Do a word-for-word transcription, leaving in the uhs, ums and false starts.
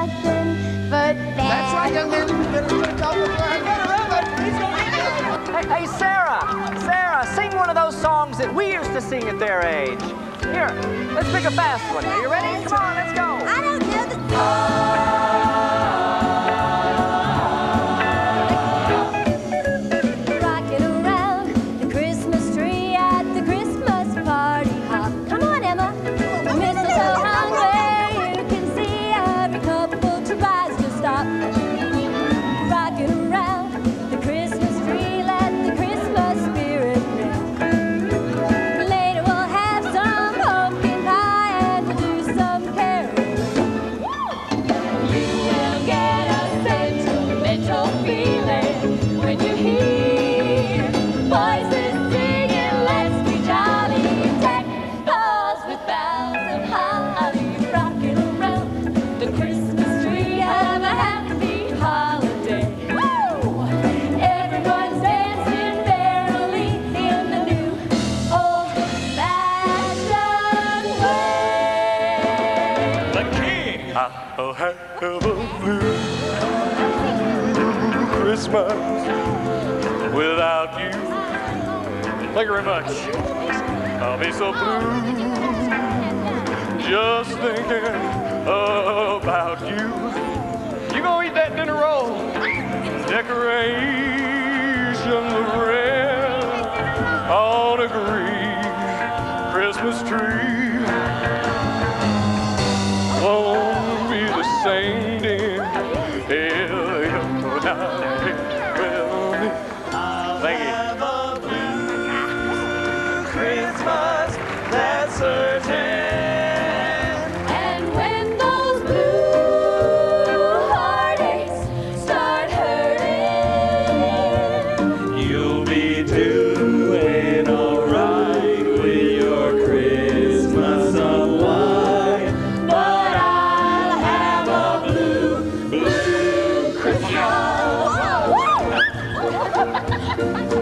nothing but bad. That's right, young man. You better put it down the flag. Hey, hey, Sarah, Sarah, sing one of those songs that we used to sing at their age. Here, let's pick a fast one. Are you ready? Come on, let's go. I don't know the song. Rocking around the Christmas tree at the Christmas party hop. Come on, Emma. The mistletoe hungry. You can see every couple tries to stop. Rocking around the Christmas tree, let the Christmas spirit ring. Later we'll have some pumpkin pie and we'll do some caroling. You will get a sentimental feeling when you hear voices singing, let's be jolly, deck halls with boughs of holly. Rocking around the Christmas tree, have a happy holiday. Woo! Everyone's dancing merrily in the new old-fashioned way. The king. I'll have a blue Christmas without you. Thank you very much. I'll be so blue just thinking about you. You gonna eat that dinner roll? Decorations of red on a green Christmas tree. Won't be the same, dear, if you're not here with me. Thank you. Have a blue Christmas, that's certain. And when those blue heartaches start hurting, You'll be doing alright with your Christmas of white. But I'll have a blue, blue Christmas.